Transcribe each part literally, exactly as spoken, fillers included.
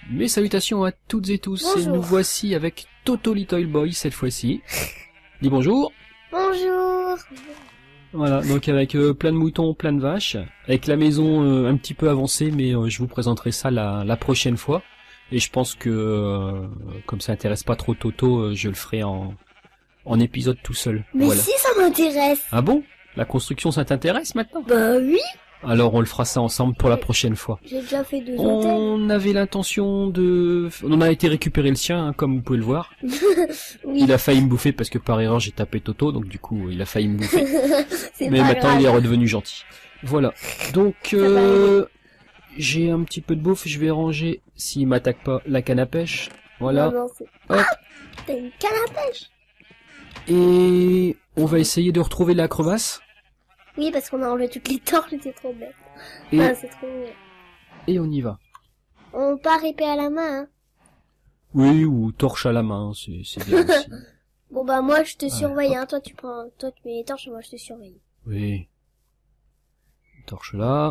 Mes salutations à toutes et tous, Bonjour. et nous voici avec Toto Little Boy cette fois-ci. Dis bonjour. Bonjour. Voilà, donc avec euh, plein de moutons, plein de vaches, avec la maison euh, un petit peu avancée, mais euh, je vous présenterai ça la, la prochaine fois. Et je pense que, euh, comme ça intéresse pas trop Toto, euh, je le ferai en, en épisode tout seul. Mais Voilà. si ça m'intéresse. Ah bon? La construction, ça t'intéresse maintenant? Bah oui. Alors on le fera ça ensemble pour la prochaine fois. J'ai déjà fait deux hôtels. On avait l'intention de... On a été récupérer le sien, hein, comme vous pouvez le voir. Oui. Il a failli me bouffer parce que par erreur j'ai tapé Toto, donc du coup il a failli me bouffer. C'est Mais pas maintenant grave. il est redevenu gentil. Voilà. Donc euh, j'ai un petit peu de bouffe, je vais ranger, s'il m'attaque pas, la canne à pêche. Voilà. Non, non, c'est- Hop. Ah, t'as une canne à pêche. Et on va essayer de retrouver la crevasse. Oui, parce qu'on a enlevé toutes les torches, c'est trop bête. Et, Ah, c'est trop... et on y va. On part épée à la main, hein. Oui, ou torche à la main, c'est c'est bien aussi. Bon bah moi je te Ouais, surveille, hop. hein. Toi tu prends, toi tu mets les torches et moi je te surveille. Oui. Torche là.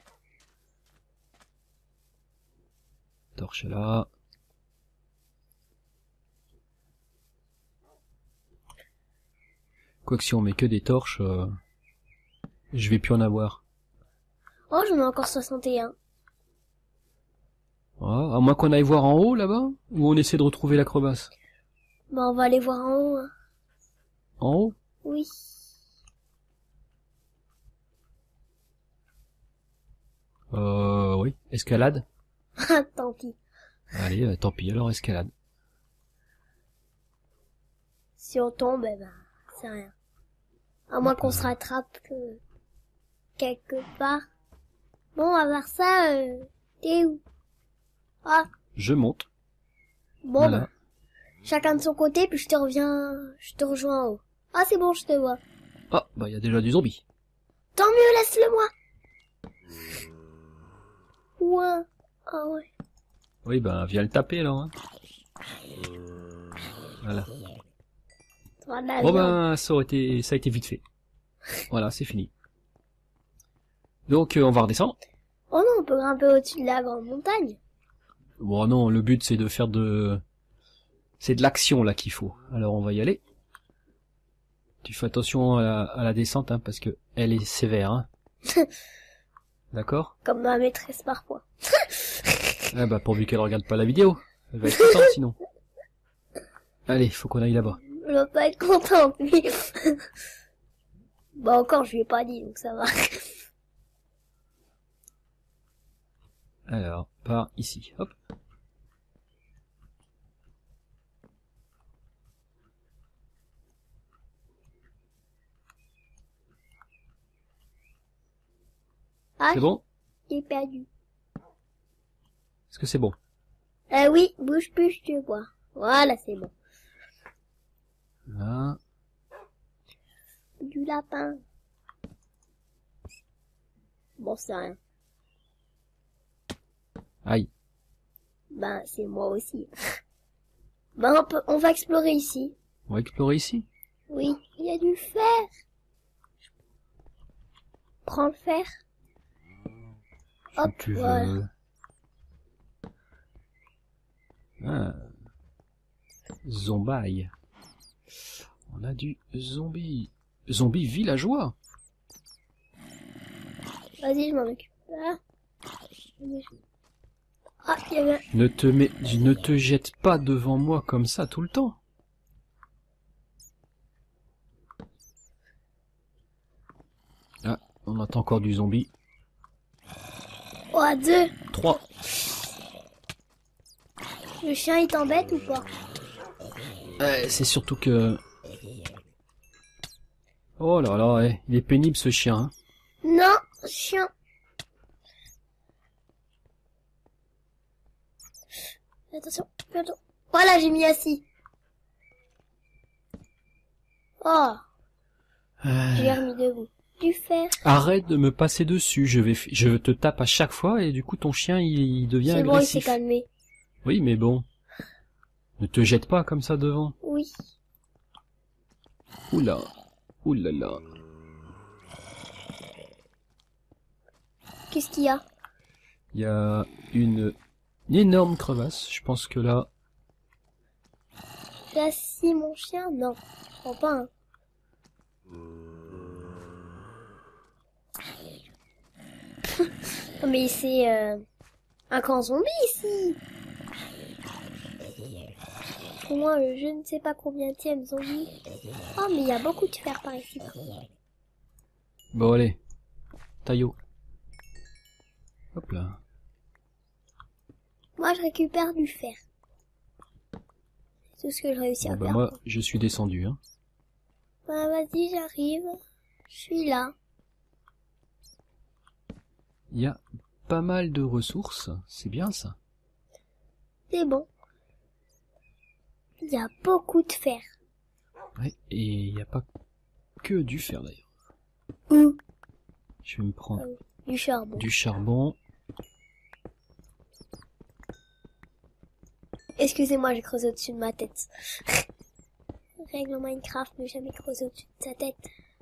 Torche là. Quoique si on met que des torches, euh, je vais plus en avoir. Oh, j'en ai encore soixante et un. Ah, à moins qu'on aille voir en haut là-bas, ou on essaie de retrouver la crevasse. Bah on va aller voir en haut, hein. En haut? Oui. Euh, oui. Escalade? Ah, tant pis. Allez, euh, tant pis, alors escalade. Si on tombe, eh ben, c'est rien. À moins qu'on se rattrape euh, quelque part. Bon, à part ça, euh, t'es où? Ah, Je monte. bon Voilà. bah, chacun de son côté, puis je te reviens, je te rejoins en haut. Ah, c'est bon, je te vois. Ah, bah il y a déjà du zombie. Tant mieux, laisse-le moi. Ouais. Ah ouais. Oui, bah viens le taper alors. Hein. Voilà. Voilà, Bon viande. ben, ça aurait été, ça a été vite fait. Voilà, c'est fini. Donc euh, on va redescendre. Oh non, on peut grimper au-dessus de la grande montagne. Bon non, le but c'est de faire de... C'est de l'action là qu'il faut. Alors on va y aller. Tu fais attention à la, à la descente, hein, parce que elle est sévère. Hein. D'accord? Comme ma maîtresse parfois. Ah bah pourvu qu'elle regarde pas la vidéo. Elle va être contente sinon. Allez, faut qu'on aille là-bas. Elle va pas être contente, lui. Bah encore, je lui ai pas dit, donc ça va. Alors, par ici. Hop. Ah, C'est bon? j'ai perdu. Est-ce que c'est bon? Euh, oui, bouge plus, je te vois. Voilà, c'est bon. Là. Du lapin. Bon, c'est rien. Aïe. Ben, c'est moi aussi. Ben, on, peut, on va explorer ici. On va explorer ici. Oui, il y a du fer. Prends le fer. Si Hop, tu voilà. veux. Ah. Zombaille. On a du zombie. Zombie villageois. Vas-y, je m'en occupe. Ah, ah il y avait... Ne te mets, ne te jette pas devant moi comme ça tout le temps. Ah, on entend encore du zombie. Oh, à deux. Trois. Le chien, il t'embête ou pas? Ouais, c'est surtout que... Oh là là, ouais, il est pénible ce chien. Hein. Non, chien. Attention, fais attention. Voilà, j'ai mis assis. Oh, j'ai Euh, remis debout. Du fer. Arrête de me passer dessus, je vais, f- je te tape à chaque fois et du coup ton chien il, il devient C'est bon, il s'est agressif. calmé. Oui, mais bon, ne te jette pas comme ça devant. Oui. Oula, oulala. Qu'est-ce qu'il y a? Il y a une Une énorme crevasse. Je pense que là... J'assis mon chien? Non, je crois pas. Hein. Non, mais c'est euh, un camp zombie ici. Pour moi, je ne sais pas combien tième zombie. Oh, mais il y a beaucoup de fer par ici. Bon, allez. Taillot. Hop là. Moi, je récupère du fer. C'est tout ce que je réussis Bon, à bah, faire. moi, je suis descendu. Hein. Bah, vas-y, j'arrive. Je suis là. Il y a pas mal de ressources. C'est bien ça. C'est bon. Il y a beaucoup de fer. Ouais, et il n'y a pas que du fer d'ailleurs. Où? Je vais me prendre euh, Du charbon. du charbon. Excusez-moi, j'ai creusé au-dessus de ma tête. Règle Minecraft, ne jamais creuser au-dessus de sa tête.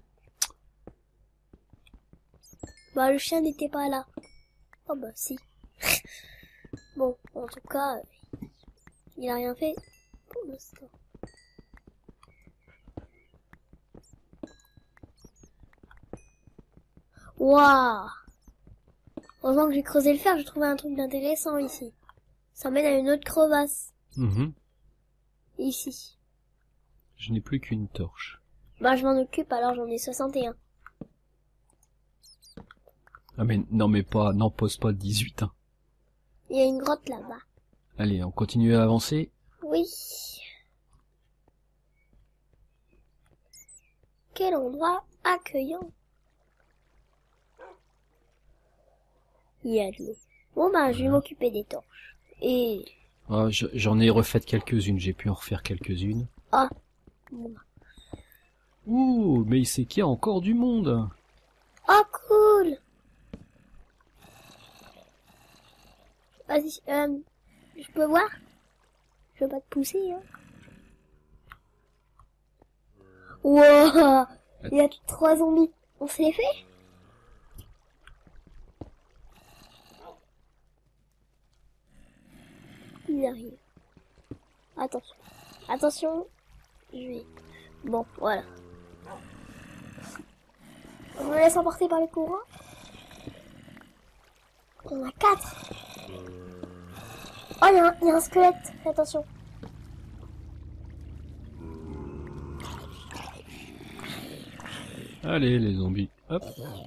Bah, le chien n'était pas là. Oh bah, si. Bon, en tout cas, il a rien fait pour l'instant. Waouh! Heureusement que j'ai creusé le fer, j'ai trouvé un truc d'intéressant ici. Ça mène à une autre crevasse. Mmh. Ici. Je n'ai plus qu'une torche. Bah, je m'en occupe, alors j'en ai soixante et un. Ah mais non mais pas, n'en pose pas dix-huit. Hein. Il y a une grotte là-bas. Allez, on continue à avancer. Oui. Quel endroit accueillant. Il y a de l'eau. Bon bah, je vais m'occuper des torches. Et... Ah, je- j'en ai refait quelques-unes, j'ai pu en refaire quelques-unes. Ah. Bon. Ouh, mais c'est qu'il y a encore du monde. Oh, cool. Vas-y, euh, je peux voir? Je veux pas te pousser, hein. Wow, il y a trois zombies. On se les fait? Ils arrivent. Attention. Attention. Je vais... Bon, voilà. Je me laisse emporter par le courant. On a quatre. Oh, il y, a un- il y a un squelette. Fais attention. Allez, les zombies. Hop.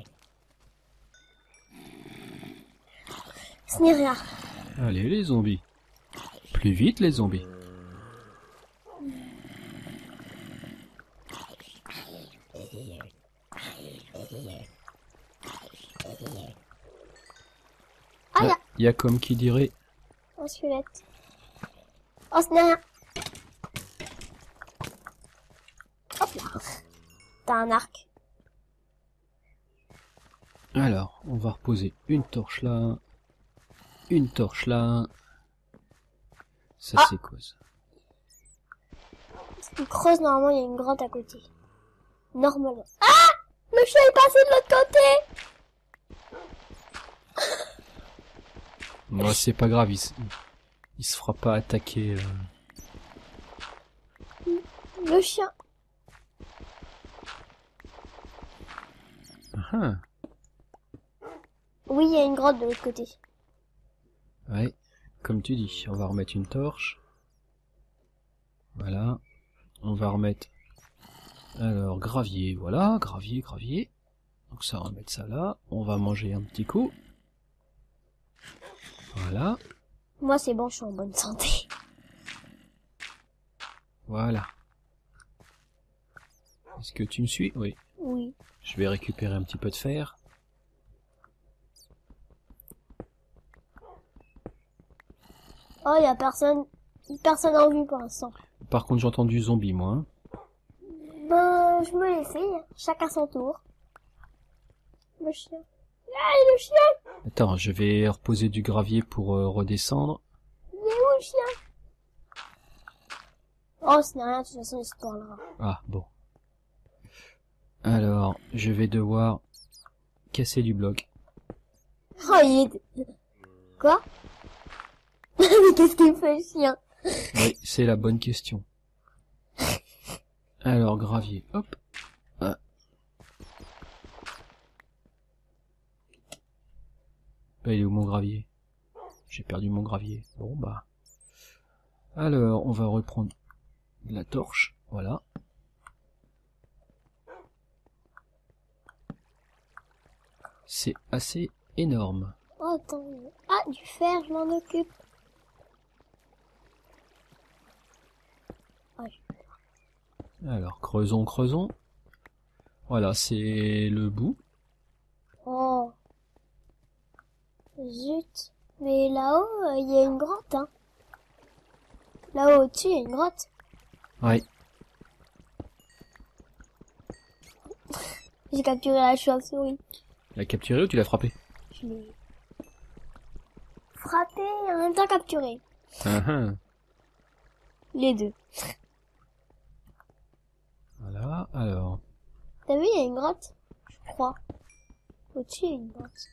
Ce n'est rien. Allez, les zombies. Plus vite, les zombies. Ah, il y a Il y a comme qui dirait... un squelette. Oh, ce n'est rien. Hop là. T'as un arc. Alors, on va reposer une torche là. Une torche là. Ça, Ah. c'est quoi ça? Si tu creuses, normalement, il y a une grotte à côté. Normalement. Ah! Le chien est passé de l'autre côté! Moi, c'est pas grave, il se, il se fera pas attaquer. euh. Le chien. Ah, ah. Oui, il y a une grotte de l'autre côté. Ouais, comme tu dis, on va remettre une torche. Voilà. On va remettre... Alors, gravier, voilà, gravier, gravier. Donc ça, on va mettre ça là. On va manger un petit coup. Voilà, Moi, c'est bon, je suis en bonne santé. voilà. Est-ce que tu me suis? Oui. Oui. Je vais récupérer un petit peu de fer. Oh, il y a personne. Personne en vue pour l'instant. Par contre, j'entends du zombie, moi. Hein. Ben, je me l'essaye. Chacun son tour. Le chien. Ah, le chien! Attends, je vais reposer du gravier pour euh, redescendre. Il est où le chien? Oh, ce n'est rien, de toute façon, il se parlera. Ah, bon. Alors, je vais devoir casser du bloc. Oh, il est... Quoi? Qu'est-ce qu'il fait, le chien? Oui, c'est la bonne question. Alors, gravier, hop. Ah. Bah, il est où mon gravier? J'ai perdu mon gravier. Bon, bah. Alors, on va reprendre la torche. Voilà. C'est assez énorme. Oh, attends. Ah, du fer, je m'en occupe. Oh, je- Alors, creusons, creusons. Voilà, c'est le bout. oh. Zut. Mais là-haut, il y a une grotte, hein. Là-haut, au-dessus, il y a une grotte. Ouais. J'ai capturé la chauve-souris. Tu l'as capturé ou tu l'as frappé? Je l'ai frappé et en même temps capturé. Ah ah. Les deux. Voilà, alors. T'as vu, il y a une grotte? Je crois. Au-dessus, il y a une grotte.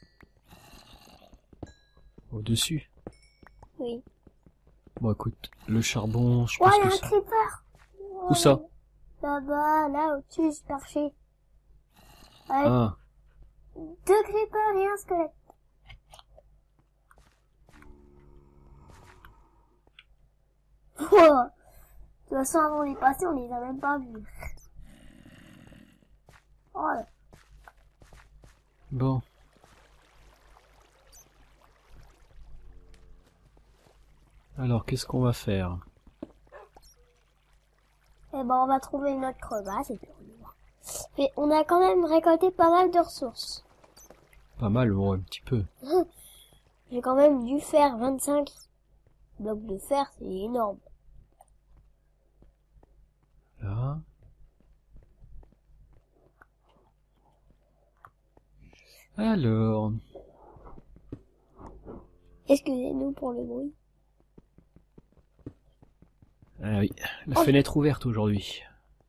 Au-dessus. Oui. Bon, écoute, le charbon, je Ouais, pense il y a que un ça... creeper. Où ça? Là-bas, là, au-dessus, j'ai perché. Ouais, Ah, deux creepers et un squelette. Wow. De toute façon, avant de les passer, on les a même pas vus. Oh là. bon. Alors, qu'est-ce qu'on va faire? Eh ben, on va trouver une autre crevasse et puis on y va. Mais on a quand même récolté pas mal de ressources. Pas mal, bon, un petit peu. J'ai quand même dû faire vingt-cinq blocs de fer, c'est énorme. Là. Alors... Excusez-nous pour le bruit. Ah oui, la Oh. fenêtre ouverte aujourd'hui.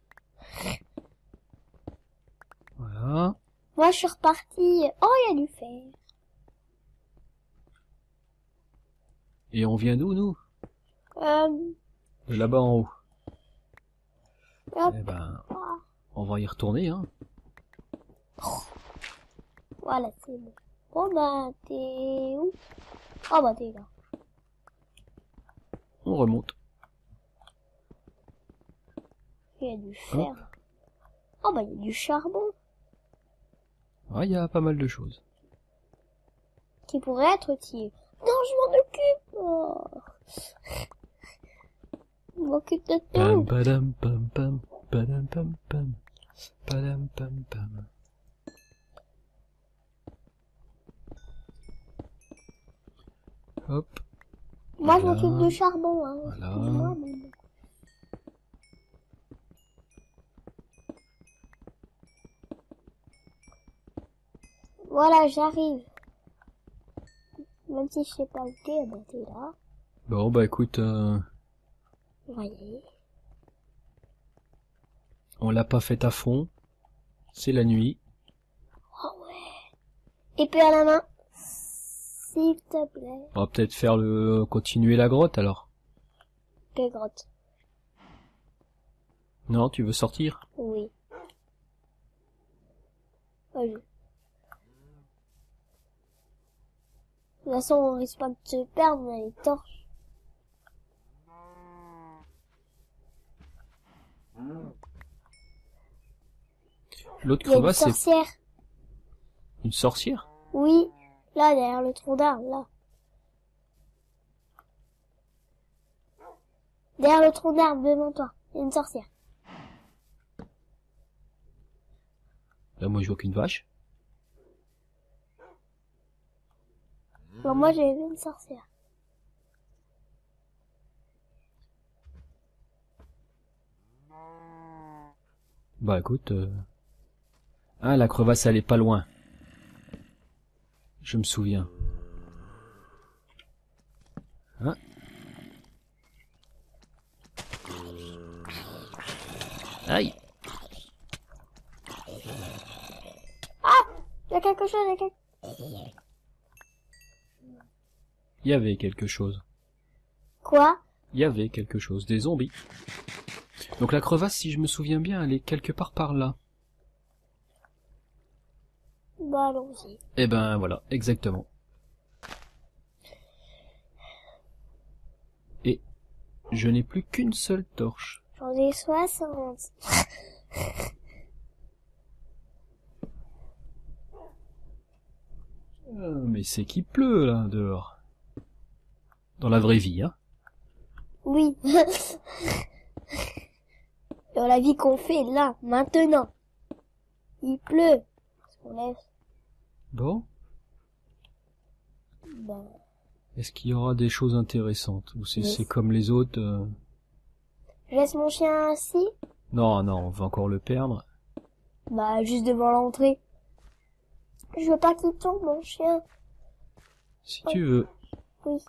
Voilà. Moi, je suis reparti. Oh, il y a du fer. Et on vient d'où, nous? Euh, De là-bas en haut. hop. Eh ben, Ah, on va y retourner, hein. voilà, c'est bon. Bon, bah, t'es où? Oh, bah, t'es là. On remonte. Il y a du fer. Oh, bah, il y a du charbon Ah, il y a pas mal de choses. qui pourrait être utile. Non, je m'en occupe. Oh. Je m'occupe de Pam tout. padam pam pam padam pam pam padam pam pam. Hop, Moi, je voilà. m'occupe du charbon, hein. Voilà. Excuse-moi, mais bon. Voilà, j'arrive. Même si je sais pas où t'es, bah t'es là. Bon, bah écoute, euh, On va y aller. on l'a pas fait à fond. C'est la nuit. Oh ouais. Épée à la main. S'il te plaît. On va peut-être faire le continuer la grotte alors. Quelle grotte? Non, tu veux sortir? Oui. Vas-y. De toute façon, on risque pas de se perdre, on a les torches. L'autre Il y a une crevasse, c'est sorcière. une sorcière? Oui. Là, derrière le tronc d'arbre, là. Derrière le tronc d'arbre, devant toi. Il y a une sorcière. Là, moi, je vois qu'une vache. Bon, moi, j'ai vu une sorcière. Bah écoute, euh... ah, la crevasse, elle est pas loin. Je me souviens. Hein? Aïe! Il y a quelque chose, il y a quelque... Il y avait quelque chose. Quoi? Il y avait quelque chose, des zombies. Donc la crevasse, si je me souviens bien, elle est quelque part par là. Bah allons-y. Eh ben voilà, exactement. Et je n'ai plus qu'une seule torche. J'en ai soixante. Euh, mais c'est qu'il pleut là dehors. Dans la vraie vie, hein. Oui. Dans la vie qu'on fait là, maintenant. Il pleut. Parce qu'on lève. Bon, Ben, est-ce qu'il y aura des choses intéressantes ou c'est Oui. c'est comme les autres euh, je laisse mon chien assis. Non, non, on va encore le perdre. Bah, juste devant l'entrée. Je veux pas qu'il tombe, mon chien. Si tu veux. Oui.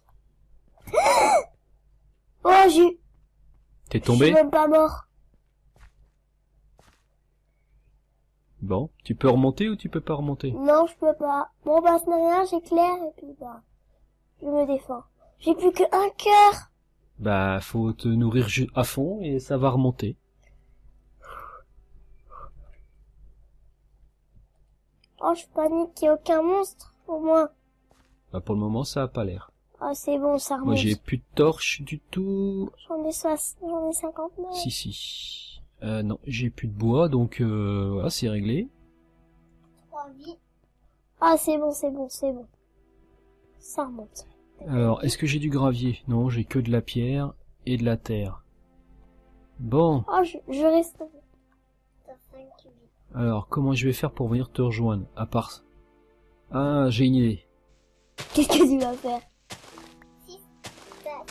Oh, j'ai... T'es Je tombé? suis même pas mort. Bon, tu peux remonter ou tu peux pas remonter? Non, je peux pas. Bon, bah, ce n'est rien, j'éclaire et puis, bah, je me défends. J'ai plus que un cœur. Bah, faut te nourrir ju- à fond et ça va remonter. Oh, je panique qu'il n'y ait aucun monstre, au moins. Bah, pour le moment, ça a pas l'air. Oh, c'est bon, ça Moi, remonte. j'ai plus de torche du tout. J'en ai soix... j'en ai cinquante-neuf. Si, si. Euh, non, j'ai plus de bois, donc euh, voilà, c'est réglé. Trois vies. Ah, c'est bon, c'est bon, c'est bon. Ça remonte. Alors, est-ce que j'ai du gravier? Non, j'ai que de la pierre et de la terre. Bon, Oh, je, je reste... T'as cinq vies. alors, comment je vais faire pour venir te rejoindre? À part ça. Ah, j'ai une idée. Qu'est-ce que tu vas faire? six, sept,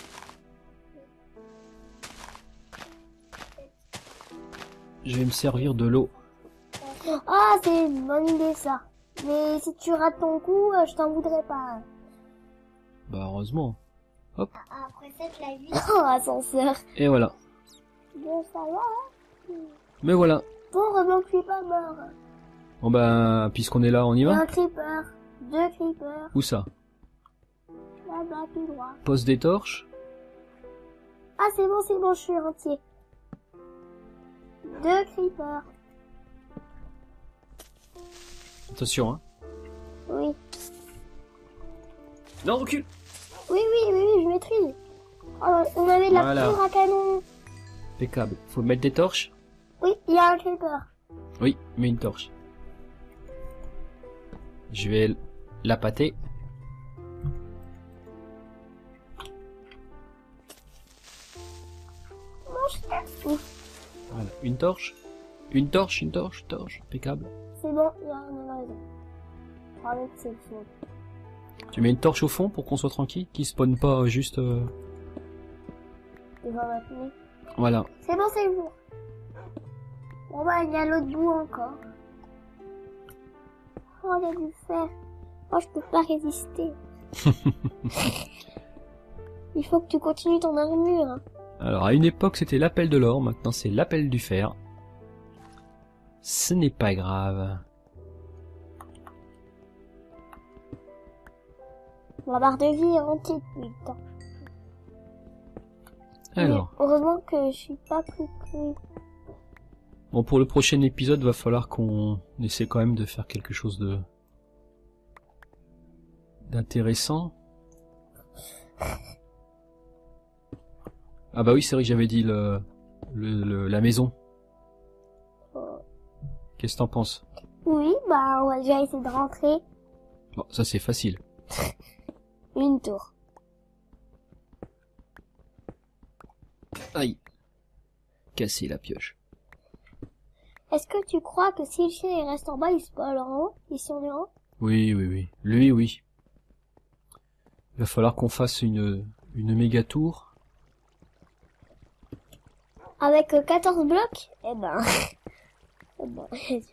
Je vais me servir de l'eau. Ah, c'est une bonne idée, ça. Mais si tu rates ton coup, euh, je t'en voudrais pas. Bah, heureusement. Hop, Après sept, la huit. Oh, ascenseur. et voilà. Bon, ça va, hein? Mais voilà. Bon, heureusement que je suis pas mort. Bon ben, puisqu'on est là, on y va? Un creeper. Deux creepers. Où ça? Là-bas, tout droit. Pose des torches. Ah, c'est bon, c'est bon, je suis entier. Deux creepers. Attention, hein. Oui. Non, recule. Oui, oui, oui, oui, je maîtrise. Oh, on avait de la Voilà. poudre à canon. Impeccable. Faut mettre des torches? Oui, il y a un creeper. Oui, mets une torche. Je vais la pâter. Voilà, une torche. Une torche, une torche, une torche. Impeccable. C'est bon, il y a un raison. Avec c'est faux. Tu mets une torche au fond pour qu'on soit tranquille, qu'il spawn pas euh, juste... euh, Il va m'appeler. Voilà. C'est bon, c'est le jour. Bon bah, il y a l'autre bout encore. Oh, il y a du fer. Oh, je peux pas résister. Il faut que tu continues ton armure. Hein. Alors, à une époque, c'était l'appel de l'or. Maintenant, c'est l'appel du fer. Ce n'est pas grave. La barre de vie est remplie depuis le temps. Alors, Mais heureusement que je suis pas plus que... bon, pour le prochain épisode, va falloir qu'on essaie quand même de faire quelque chose de d'intéressant. Ah bah oui, c'est vrai que j'avais dit le, le, le- la maison. Oh. Qu'est-ce que t'en penses? Oui, bah, on va déjà essayer de rentrer. Bon, ça c'est facile. Une tour. Aïe. Casser la pioche. Est-ce que tu crois que si le chien il reste en bas, il se peut aller en haut? Ici on est en haut? Oui, oui, oui. Lui, oui. Il va falloir qu'on fasse une, une méga tour. Avec euh, quatorze blocs? Eh ben... eh ben...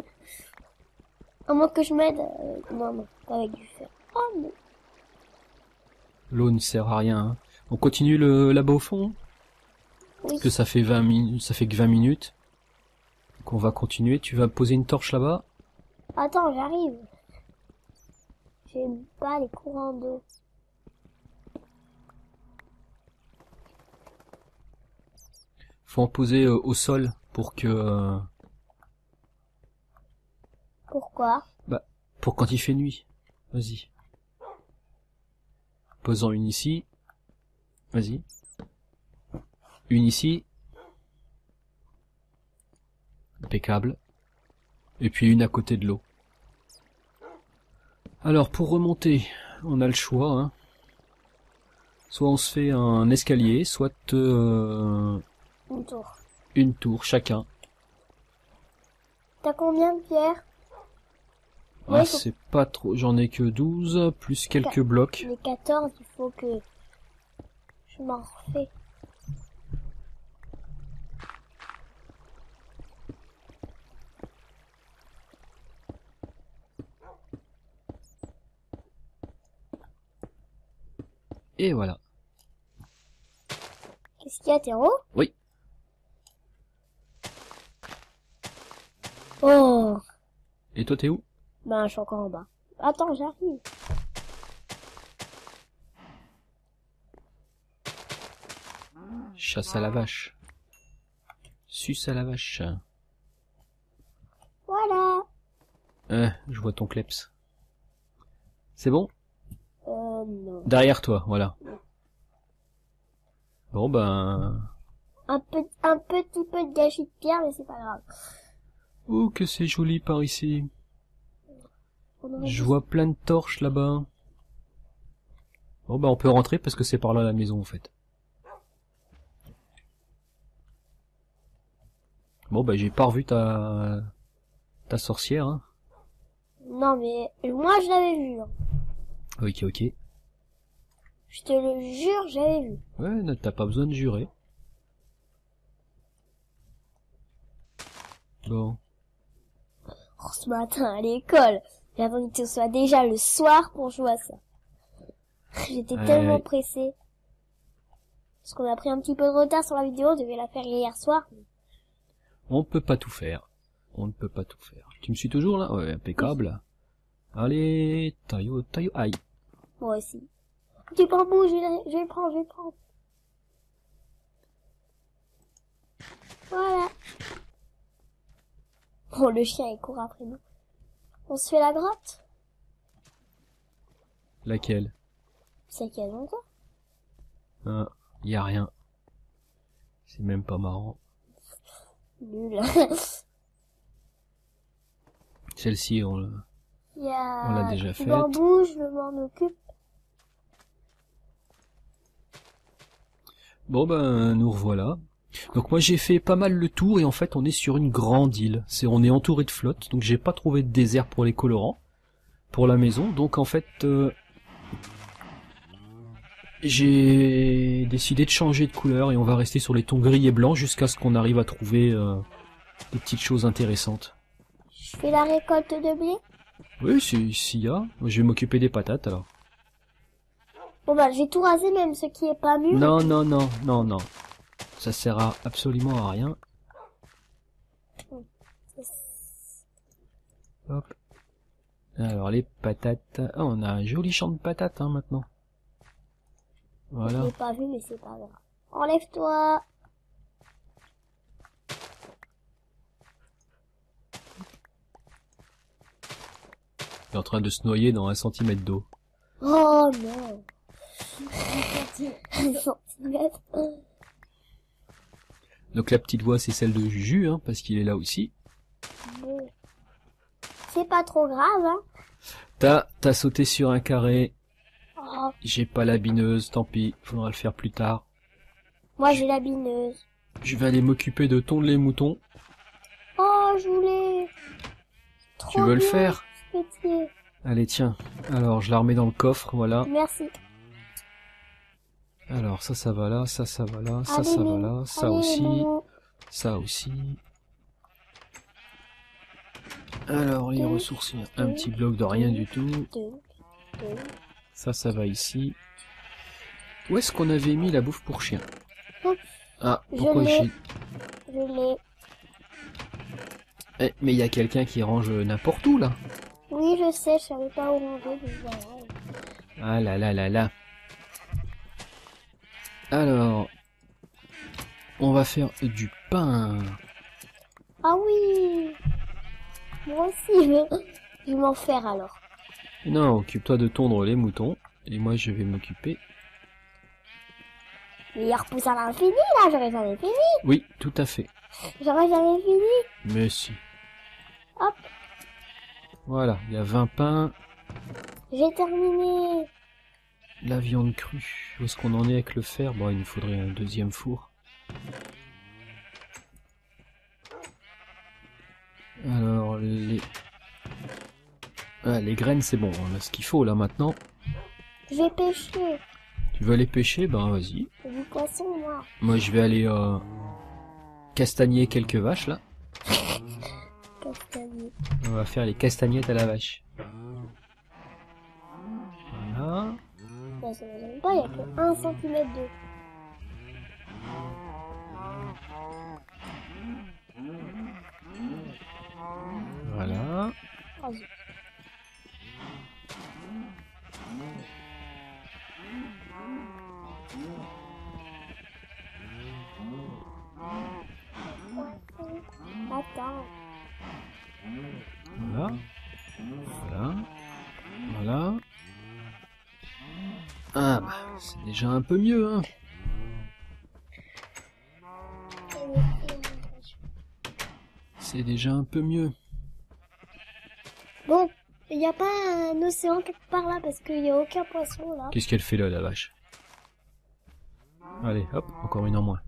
à moins que je m'aide... euh, non, non, pas avec du fer. Oh, mais... L'eau ne sert à rien. Hein. On continue le là-bas au fond? Oui. Parce que ça fait vingt minutes, ça fait que vingt minutes. Donc on va continuer. Tu vas poser une torche là-bas. Attends, j'arrive. J'aime pas les courants d'eau. Faut en poser euh, au sol pour que... Euh, Pourquoi? bah, pour quand il fait nuit. Vas-y. Posant une ici. Vas-y. Une ici. Impeccable. Et puis une à côté de l'eau. Alors pour remonter, on a le choix. Hein. Soit on se fait un escalier, soit euh, Une tour. une tour chacun. T'as combien de pierres? Ah, Oui, faut- c'est pas trop. J'en ai que douze, plus quelques blocs. Les quatorze, il faut que je m'en refais. Et voilà. Qu'est-ce qu'il y a, Théro? Oui. Oh! Et toi, t'es où? Ben, je suis encore en bas. Attends, j'arrive. Chasse à la vache. Suce à la vache. Voilà. Euh, je vois ton kleps. C'est bon? Euh, non. Derrière toi, voilà. Bon ben... Un, peu, un petit peu de gâchis de pierre, mais c'est pas grave. Oh, que c'est joli par ici. On aurait Je juste- vois plein de torches là-bas. Bon ben on peut rentrer parce que c'est par là la maison en fait. Bon ben j'ai pas revu ta... ta sorcière. Hein. Non, mais moi, je l'avais vu. Hein. Ok, ok. Je te le jure, j'avais vu. Ouais, non, t'as pas besoin de jurer. Bon. Oh, ce matin à l'école, j'ai attendu que ce soit déjà le soir pour jouer à ça. J'étais Ouais. tellement pressée. Parce qu'on a pris un petit peu de retard sur la vidéo, on devait la faire hier soir. On peut pas tout faire. On ne peut pas tout faire. Tu me suis toujours là? Ouais, impeccable. Allez, taillot, taillot, aïe. Moi aussi. Du bambou, je vais, je vais le prendre, je vais le prendre. Voilà. Oh, le chien, il court après nous. On se fait la grotte? Laquelle? C'est qu'il y a longtemps. Ah, y a rien. C'est même pas marrant. Nul. Celle-ci, on l'a... Il y a On l'a déjà du faite. bambou, je m'en occupe. Bon ben, nous revoilà. Donc moi j'ai fait pas mal le tour et en fait on est sur une grande île. C'est, on est entouré de flotte, donc j'ai pas trouvé de désert pour les colorants, pour la maison. Donc en fait, euh, j'ai décidé de changer de couleur et on va rester sur les tons gris et blancs jusqu'à ce qu'on arrive à trouver euh, des petites choses intéressantes. Je fais la récolte de blé. Oui, si- s'il y a. Moi, je vais m'occuper des patates alors. Bon bah, je vais tout raser, même ce qui est pas mûr. Non, non, non, non, non. Ça sert à absolument à rien. Hop. Alors les patates. Ah, on a un joli champ de patates hein, maintenant. Je Voilà. l'ai pas vu, mais c'est pas grave. Enlève-toi. Il est en train de se noyer dans un centimètre d'eau. Oh non. Un centimètre. Donc la petite voix c'est celle de Juju, hein, parce qu'il est là aussi. Bon. C'est pas trop grave, hein. T'as, t'as sauté sur un carré. Oh. J'ai pas la bineuse, tant pis. Faudra le faire plus tard. Moi, j'ai la bineuse. Je vais aller m'occuper de tondre les moutons. Oh, je voulais. Trop Tu veux le bien, faire? ce métier. Allez tiens. Alors je la remets dans le coffre, voilà. Merci. Alors ça, ça va là, ça, ça va là, ça, Allez, ça va les- là, ça allez, les aussi, bonbons. ça aussi. Alors les Deux, ressources, il y a un deux, petit bloc de rien du tout. Deux, deux. Ça, ça va ici. Où est-ce qu'on avait mis la bouffe pour chien? Hop. Ah, Je pourquoi l'ai. j'ai... Je l'ai. Eh, mais il y a quelqu'un qui range n'importe où là. Oui, je sais, je savais pas où ranger, donc voilà. Ah là là là là. Alors, on va faire du pain. Ah oui. Moi aussi, je vais, je vais m'en faire alors. Non, occupe-toi de tondre les moutons, et moi je vais m'occuper. Mais il repousse à l'infini, là, j'aurais jamais fini. Oui, tout à fait. J'aurais jamais fini. Mais si. Hop, Voilà, il y a vingt pains, j'ai terminé. la viande crue. Où est-ce qu'on en est avec le fer? Bon, il nous faudrait un deuxième four. Alors, les... Ah, les graines, c'est bon, on a ce qu'il faut là maintenant. Je vais pêcher. Tu veux aller pêcher? Ben vas-y. Du poisson, moi. Moi je vais aller euh, castagner quelques vaches là. Castagnier. On va faire les castagnettes à la vache. Voilà. Ben, ça ne m'étonne pas, il n'y a que un centimètre d'eau. Voilà. Oh, zut. Attends. Voilà. Voilà. Voilà. Ah bah, c'est déjà un peu mieux, hein. C'est déjà un peu mieux. Bon, il n'y a pas un océan quelque part là parce qu'il n'y a aucun poisson là. Qu'est-ce qu'elle fait là, la vache? Allez, hop, encore une en moins.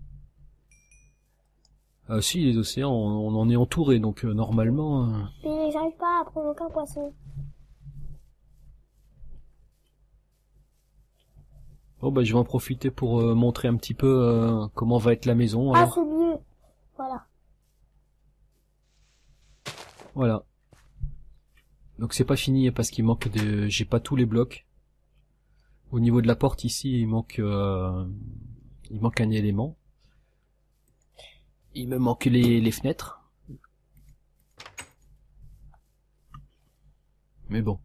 Ah si, les océans, on, on en est entouré, donc euh, normalement... euh, Mais j'arrive pas à prendre aucun poisson. Bon bah je vais en profiter pour euh, montrer un petit peu euh, comment va être la maison. Ah, Alors. c'est mieux. Voilà. Voilà. Donc c'est pas fini parce qu'il manque de... J'ai pas tous les blocs. Au niveau de la porte ici, il manque... euh, Il manque un élément. Il me manque les, les fenêtres. Mais bon.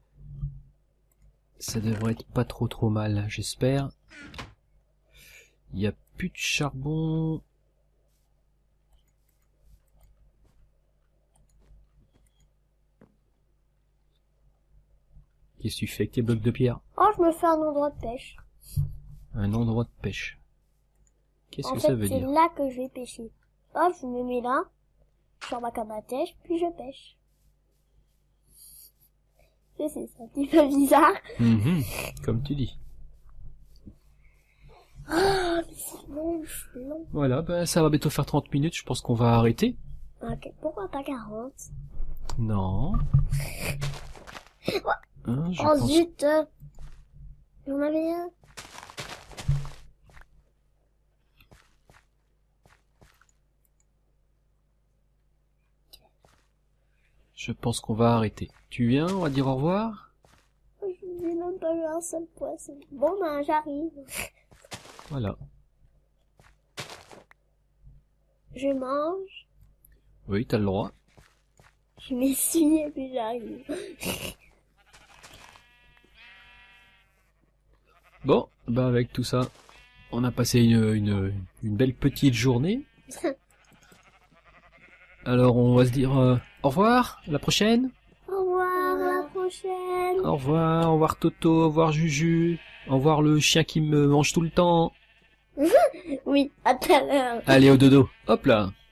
Ça devrait être pas trop trop mal, j'espère. Il y a plus de charbon. Qu'est-ce que tu fais avec tes blocs de pierre? Oh, je me fais un endroit de pêche. Un endroit de pêche. Qu'est-ce En que fait, ça veut c'est dire? là que je vais pêcher. Hop, je me mets là. Sur ma canne à pêche, puis je pêche. Je sais, c'est un petit peu bizarre. Mhm, comme tu dis. Ah, mais c'est long, c'est long. Voilà, ben ça va bientôt faire trente minutes, je pense qu'on va arrêter. Ok, pourquoi pas quarante? Non. Hein, je Oh pense... zut, euh, j'en avais un. Je pense qu'on va arrêter. Tu viens, on va dire au revoir? Je n'ai même pas eu un seul poisson. Bon, ben, j'arrive. Voilà. Je mange, Oui, t'as le droit. je m'essuie et puis j'arrive. Bon, bah avec tout ça, on a passé une, une, une belle petite journée. Alors on va se dire euh, au revoir, à la prochaine. Au revoir, à la prochaine. Au revoir, au revoir Toto, au revoir Juju, au revoir le chien qui me mange tout le temps. Oui, à tout à l'heure. Allez au dodo, hop là.